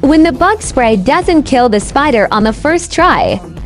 when the bug spray doesn't kill the spider on the first try.